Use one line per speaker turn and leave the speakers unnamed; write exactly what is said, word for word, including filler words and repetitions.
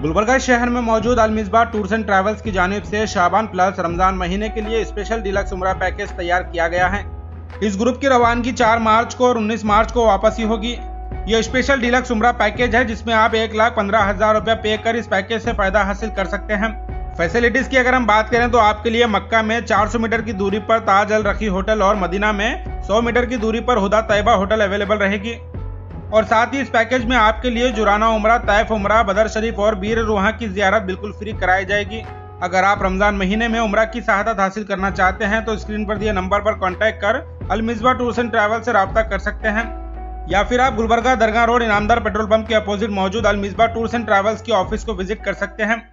गुलबर्गा शहर में मौजूद अलमिसबा टूर्स एंड ट्रैवल्स की जानिब से शाबान प्लस रमजान महीने के लिए स्पेशल डीलक्स उम्रा पैकेज तैयार किया गया है। इस ग्रुप की रवानगी चार मार्च को और उन्नीस मार्च को वापसी होगी। यह स्पेशल डीलक्स उम्रा पैकेज है जिसमें आप एक लाख पंद्रह हजार रुपया पे कर इस पैकेज से फायदा हासिल कर सकते हैं। फैसिलिटीज की अगर हम बात करें तो आपके लिए मक्का में चार सौ मीटर की दूरी पर ताज अल रखी होटल और मदीना में सौ मीटर की दूरी पर हुदा तैयबा होटल अवेलेबल रहेगी। और साथ ही इस पैकेज में आपके लिए जुराना उम्रा, तैफ उम्रा, बदर शरीफ और बीर रूहा की जियारत बिल्कुल फ्री कराई जाएगी। अगर आप रमजान महीने में उम्रा की सहादत हासिल करना चाहते हैं तो स्क्रीन पर दिए नंबर पर कांटेक्ट कर अलमिसबा टूर्स एंड ट्रैवल से राब्ता कर सकते हैं, या फिर आप गुलबर्गा दरगाह रोड इनामदार पेट्रोल पंप के अपोजिट मौजूद अलमिसबा टूर्स एंड ट्रैवल्स की ऑफिस को विजिट कर सकते हैं।